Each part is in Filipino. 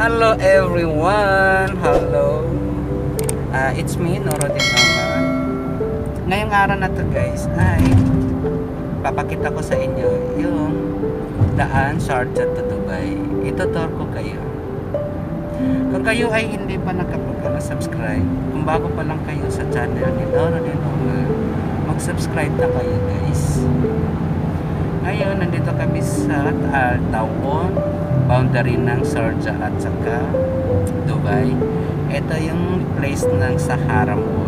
Hello everyone! Hello! It's me, Norodin Omar. Ngayong araw na to guys ay papakita ko sa inyo yung daan Sharjah to Dubai. Itutur ko kayo. Kung kayo ay hindi pa nakapag-subscribe, kung bago pa lang kayo sa channel ni Norodin Omar, mag-subscribe na kayo guys. Ngayon, nandito kami sa Al Tawon, boundary ng Sharjah at saka Dubai. Ito yung place ng Sahara Mall.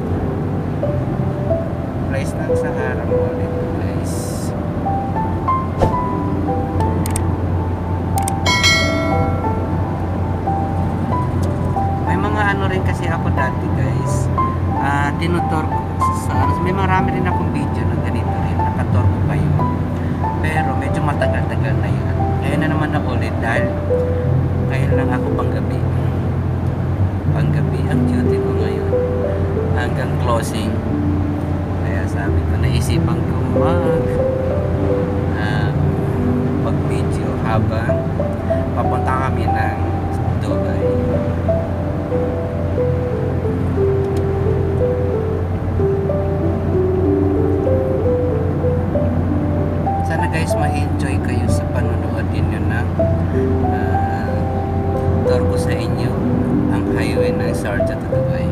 Place ng Sahara Mall ito guys. May mga ano rin kasi ako dati guys. Tinutur ko sa may marami rin akong video na ganito rin. Nakatur ko kayo. Pero medyo matagal-tagal na yan. Ngayon na naman na ulit dahil ngayon lang ako panggabi. Panggabi ang duty ko ngayon. Hanggang closing. Kaya sabi ko, naisipan ko mag-video habang papunta kami ng Dubai. Guys, ma-enjoy kayo sa panonood ninyo na tour ko sa inyo ang highway ng Sharjah to Dubai.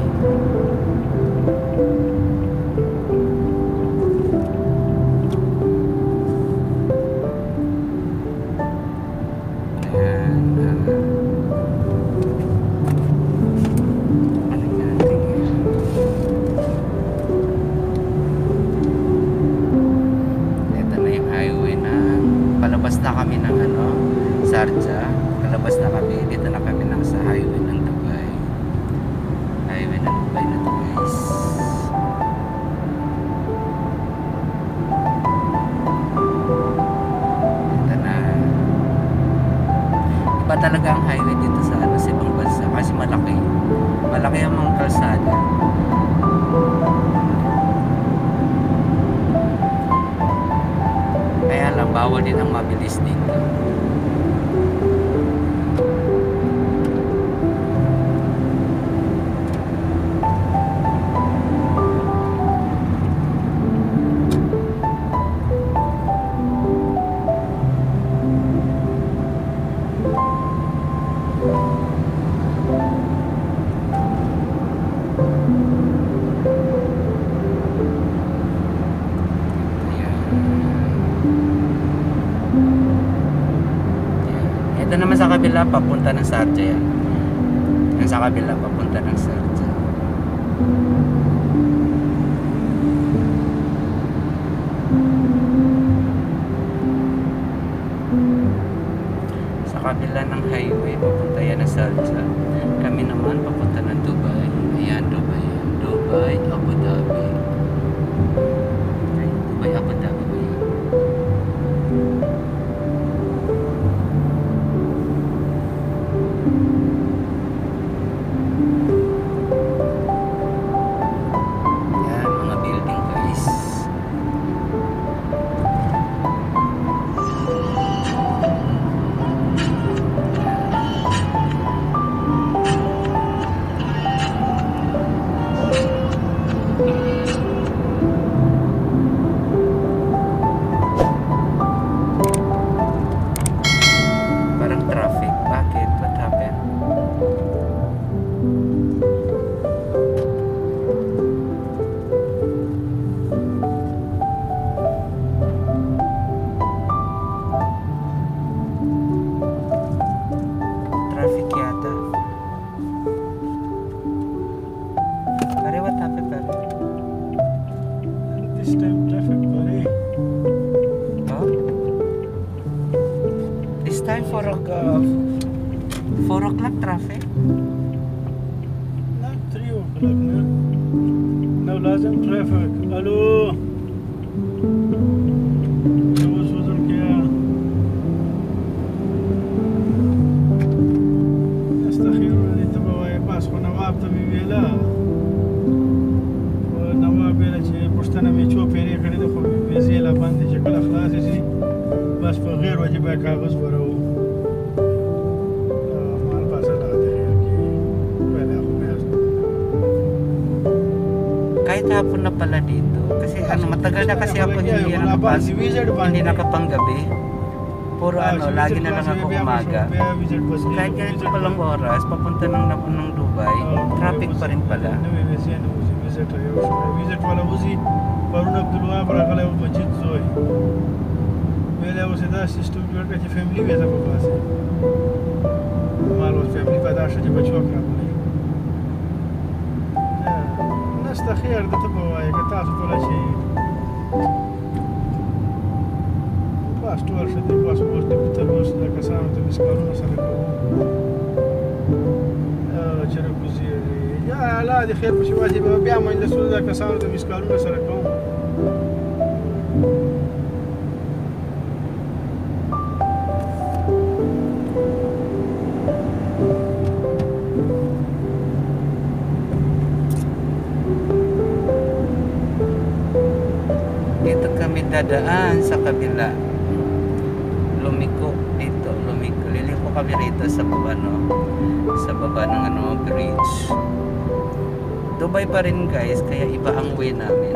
Palabas na kami ng Sharjah. Palabas na kami. Dito na kami sa highway ng Dubai. Highway ng Dubai na to guys. Ito na. Iba talaga ang highway dito sa ibang bansa. Kasi malaki. Malaki ang mga kalsada. Kaya lang, bawal din ang mabilis dito. Ito naman sa kabila, papunta ng Sharjah yan. Yan sa kabila, papunta ng Sharjah. Sa kabila ng highway, papunta yan ng Sharjah. Kami naman, papunta ng Dubai. Ayan, Dubai. Dubai, Abu Dhabi. Dubai, Abu Dhabi ba yan? This time traffic buddy. Huh? This time 4 o'clock traffic? Not 3 o'clock now. Now lazim traffic. Hello. وصل كيا استخيروني تبغى باس ونواب تبي ویلا نواب ویلا چې پښتنه می چو پیری کړی د خو ویزې لا باندې چې کله خلاص شي بس په غیر واجبه کاغذ ورو مال pala dito. Kasi ano, matagal na kasi ako hindi nakapanggabi. Puro lagi na lang ako umaga. So kahit ganito palang oras, papunta ng Dubai, traffic pa rin pala. پرون عبدالوهاب راغلی و مسجد زوی ویل اوس دا سیستم جوړ کړی چې فیملی ویزا په پاسه مال اوس فیملی په داشه چې بچو راغلی نسته خیر د ته په وایي که تاسو ټول شي پاسپورت شته پاسپورت د تر اوسه د کسانو ته مسکارونه سره کوو چرګوزي یا الله دې خیر په شواجه بیا مې د سول د کسانو ته مسکارونه سره کوو Dito kami dadaan sa kabila. Lumiko dito, lumiko. Liliko kami rito sa baba, no? Sa baba ng bridge. Dubai pa rin guys, kaya iba ang way namin.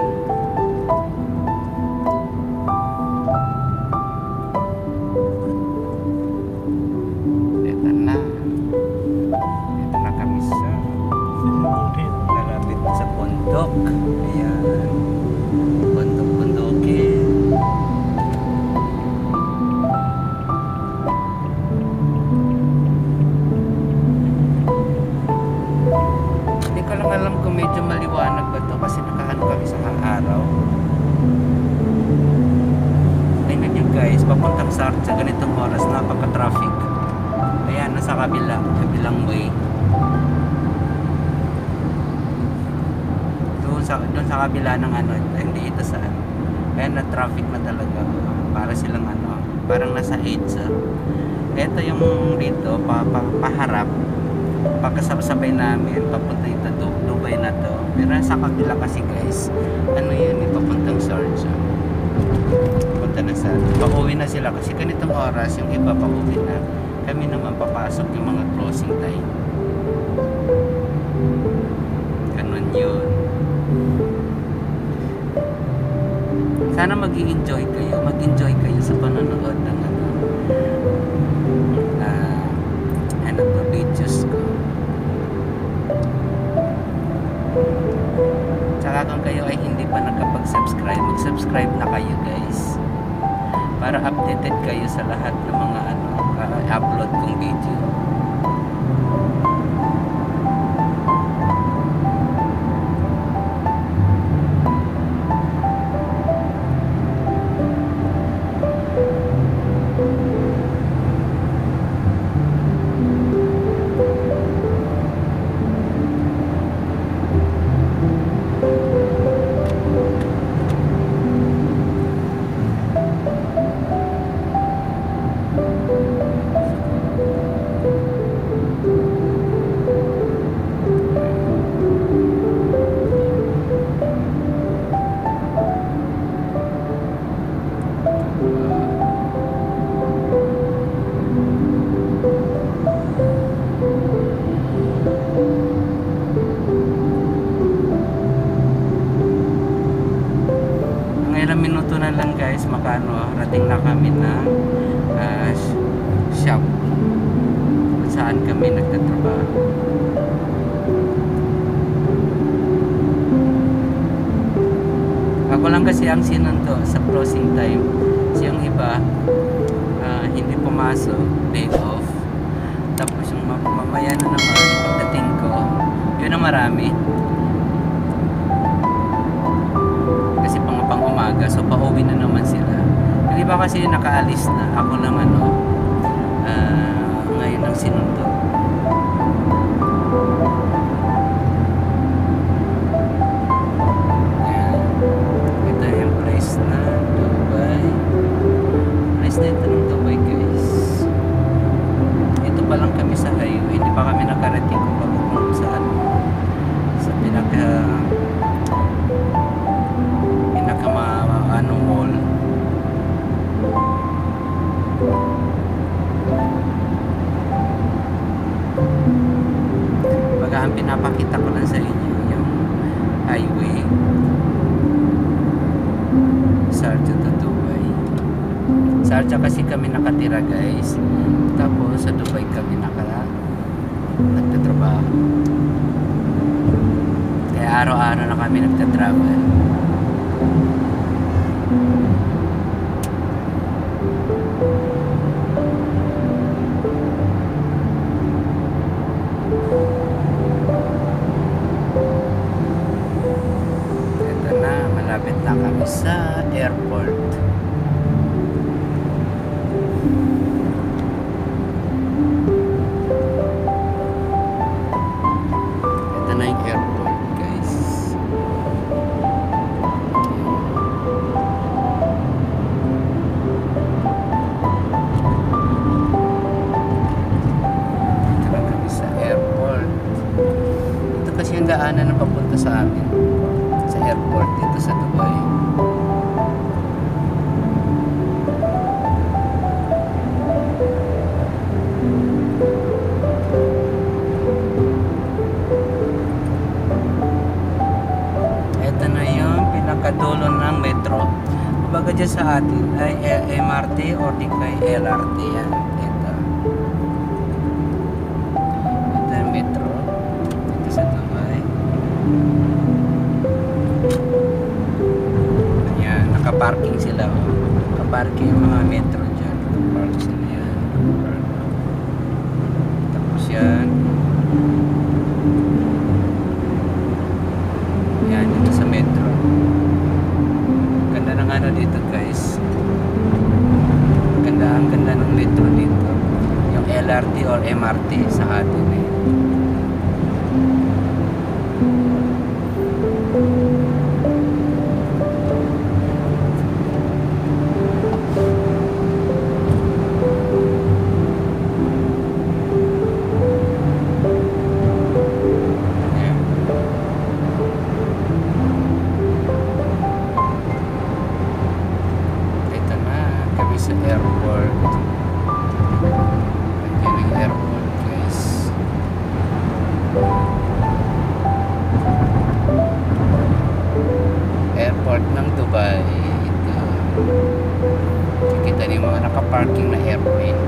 Ito na. Ito na kami sa malapit sa bundok. Ayan. Bundok-bundokin. Hindi ko lang alam kung medyo maliwanag ba to kasi nakaano kami sa araw. Tingnan nyo guys, papuntang sa ganitong oras, napaka-traffic. Ayan, nasa kabilang way. Doon sa kabila ng hindi ito saan. Kaya na traffic na talaga. Para silang parang nasa EDSA. Ito yung dito, paharap. Pagkasabay namin, papunta dito, Dubai na to. Pero sa kabila kasi guys, yun, papuntang Sharjah. Punta na sa, pauwi na sila kasi ganitong oras, yung iba pauwi na. Kami naman papasok yung mga closing time. Ganun yun. Sana mag-i-enjoy kayo sa panonood ng videos ko. Tsaka kung kayo ay hindi pa nakapag-subscribe, mag-subscribe na kayo guys para updated kayo sa lahat ng mga upload kong video. Minuto na lang guys, rating na kami na shop kung saan kami nagtatrabaho. Ako lang kasi ang sinundo sa closing time. Kasi yung iba hindi pumasok, day off. Tapos yung mamaya na naman pagdating ko, yun ang marami. Kasi pang umaga, so pauwi na naman sila. Yung iba kasi nakaalis na. Ako lang ngayon ang sinundo. Ayan. Ito yung place na Dubai. Place na ito ng Dubai guys. Ito pa lang kami sa highway. Hindi pa kami nakarating kung saan. Sa mall. Sharjah to Dubai. Sharjah kasi kami nakatira guys. Tapos sa Dubai kami nagtatrabaho. Kaya araw-araw na kami nagtatravel. Ito na, malapit na kami sa airport. Ito na yung airport guys. Ito na kami sa airport. Ito kasi yung daanan na papunta sa amin. Sa airport dito sa Dubai. Ito na yung pinakadulo ng metro. Kumbaga dyan sa atin ay MRT or di kay LRT yan. Ito. Ito yung metro. Dito sa Dubai. Ayan, nakaparking sila. Oh. Nakaparking yung mga metro dyan. Nakapark sila yan. Tapos yan. Yan, dito sa metro. Ganda ng ano dito guys. Ang ganda ng metro dito. Yung LRT or MRT sa atin eh. Ito na kami sa airport. Ayan ang airport guys. Airport ng Dubai. Ito. Kita niyo mga nakaparking na airplane.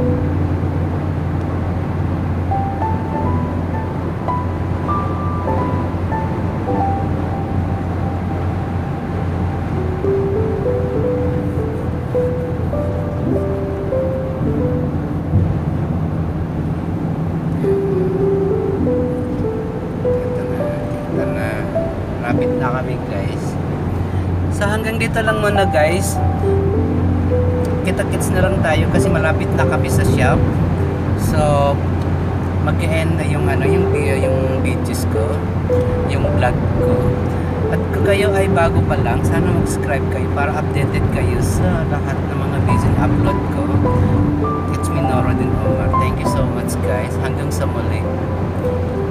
Ito na. Lapit na kami guys. So hanggang dito lang muna guys. Kita-kits na lang tayo kasi malapit na kami sa shop. So mag-end na yung ano yung videos ko, yung vlog ko. At kung kayo ay bago pa lang, sana mag-subscribe kayo para updated kayo sa lahat ng mga videos na upload ko. It's me Norodin Omar. Thank you so much guys. Hanggang sa muli.